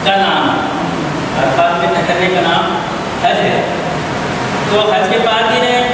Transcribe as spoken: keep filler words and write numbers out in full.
का नाम है। अरफात में ठहरने का नाम हज है। तो हज के पाँच दिन है,